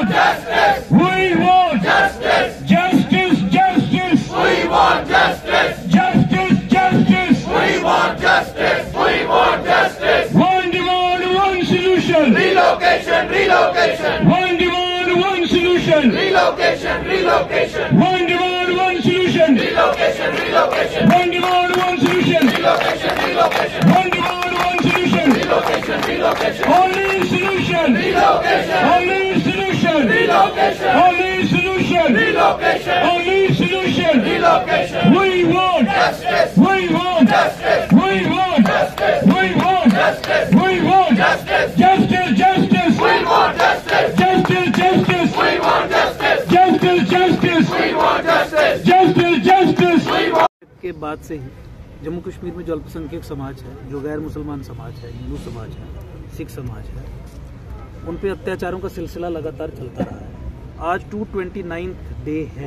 want justice. We want justice. Justice, justice. We want justice. Justice, justice. We want justice. We want justice. One demand, one solution. Relocation, relocation. One demand, one solution. Relocation, relocation. One demand, one solution. Relocation, relocation. One demand, one solution. Relocation, relocation. One demand, one solution. Relocation, relocation. Only solution. Relocation. Only solution. Relocation. Only solution. Relocation. Only solution. Relocation. We want justice. We want justice. We want justice. We want justice. We want justice. Justice, justice. We want justice. Justice, justice. We want justice. Justice, justice. We want justice. Justice, justice. We want के बाद से ही जम्मू कश्मीर में जो अल्पसंख्यक समाज है, जो गैर मुसलमान समाज है, हिंदू समाज है, सिख समाज है, उन पे अत्याचारों का सिलसिला लगातार चलता रहा है। आज 229th डे है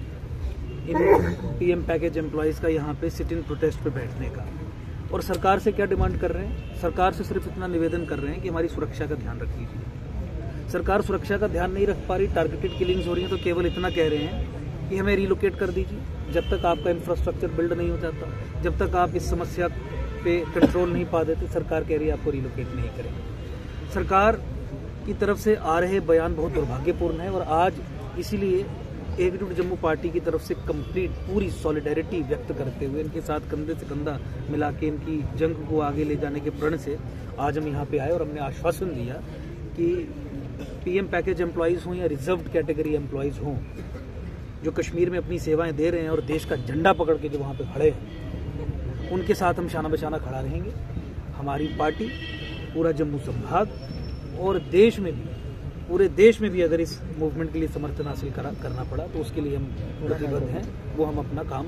इन पीएम पैकेज एम्प्लॉयज का यहाँ पे सिट इन प्रोटेस्ट पे बैठने का। और सरकार से क्या डिमांड कर रहे हैं? सरकार से सिर्फ इतना निवेदन कर रहे हैं कि हमारी सुरक्षा का ध्यान रख लीजिए। सरकार सुरक्षा का ध्यान नहीं रख पा रही, टारगेटेड किलिंग्स हो रही हैं, तो केवल इतना कह रहे हैं कि हमें रिलोकेट कर दीजिए। जब तक आपका इंफ्रास्ट्रक्चर बिल्ड नहीं हो जाता, जब तक आप इस समस्या पे कंट्रोल नहीं पा देते, सरकार कह रही है आपको रिलोकेट नहीं करेंगे। सरकार की तरफ से आ रहे बयान बहुत दुर्भाग्यपूर्ण है और आज इसीलिए एकजुट जम्मू पार्टी की तरफ से कंप्लीट पूरी सॉलिडेरिटी व्यक्त करते हुए इनके साथ कंधे से कंधा मिला के इनकी जंग को आगे ले जाने के प्रण से आज हम यहाँ पे आए और हमने आश्वासन दिया कि पीएम पैकेज एम्प्लॉयज़ हों या रिजर्व्ड कैटेगरी एम्प्लॉयज़ हों जो कश्मीर में अपनी सेवाएं दे रहे हैं और देश का झंडा पकड़ के जो वहाँ पे खड़े हैं, उनके साथ हम शाना बशाना खड़ा रहेंगे। हमारी पार्टी पूरा जम्मू संभाग और देश में भी, पूरे देश में भी अगर इस मूवमेंट के लिए समर्थन हासिल करना पड़ा तो उसके लिए हम प्रतिबद्ध हैं, वो हम अपना काम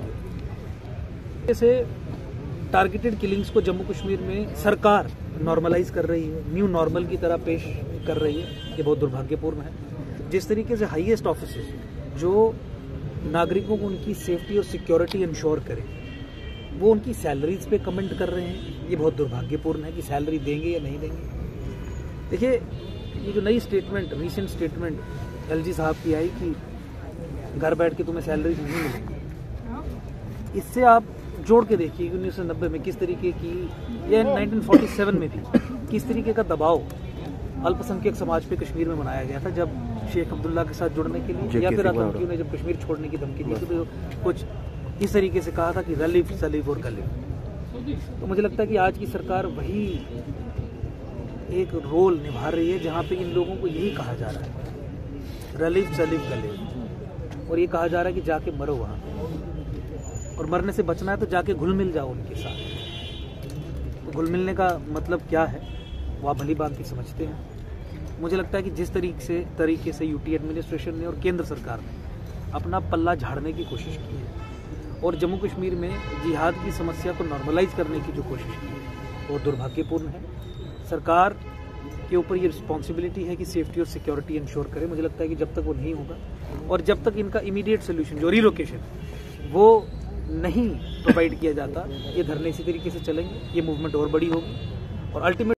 करेंगे। जैसे टारगेटेड किलिंग्स को जम्मू कश्मीर में सरकार नॉर्मलाइज कर रही है, न्यू नॉर्मल की तरह पेश कर रही है, ये बहुत दुर्भाग्यपूर्ण है। जिस तरीके से हाईएस्ट ऑफिसर्स जो नागरिकों को उनकी सेफ्टी और सिक्योरिटी इंश्योर करें, वो उनकी सैलरीज पे कमेंट कर रहे हैं, ये बहुत दुर्भाग्यपूर्ण है कि सैलरी देंगे या नहीं देंगे। देखिए, ये जो नई स्टेटमेंट, रीसेंट स्टेटमेंट एलजी साहब की आई कि घर बैठ के तुम्हें सैलरीज नहीं मिलेंगी, इससे आप जोड़ के देखिए 1990 में किस तरीके की, या 1947 में भी किस तरीके का दबाव अल्पसंख्यक समाज पे कश्मीर में बनाया गया था जब शेख अब्दुल्ला के साथ जुड़ने के लिए, या फिर आतंकियों ने जब कश्मीर छोड़ने की धमकी दी तो कुछ इस तरीके से कहा था कि रलीफ सलीफ और गलीफ। तो मुझे लगता है कि आज की सरकार वही एक रोल निभा रही है जहाँ पे इन लोगों को यही कहा जा रहा है, रलीफ सलीफ गलीफ, और ये कहा जा रहा है कि जाके मरो वहाँ, और मरने से बचना है तो जाके घुल मिल जाओ उनके साथ। तो घुल मिलने का मतलब क्या है वो आप भली बात की समझते हैं। मुझे लगता है कि जिस तरीके से यूटी एडमिनिस्ट्रेशन ने और केंद्र सरकार ने अपना पल्ला झाड़ने की कोशिश की है और जम्मू कश्मीर में जिहाद की समस्या को नॉर्मलाइज करने की जो कोशिश की है वो दुर्भाग्यपूर्ण है। सरकार के ऊपर ये रिस्पॉन्सिबिलिटी है कि सेफ्टी और सिक्योरिटी इंश्योर करे। मुझे लगता है कि जब तक वो नहीं होगा और जब तक इनका इमीडिएट सोल्यूशन जो रिलोकेशन वो नहीं प्रोवाइड किया जाता, ये धरने इसी तरीके से चलेंगे, ये मूवमेंट और बड़ी होगी और अल्टीमेट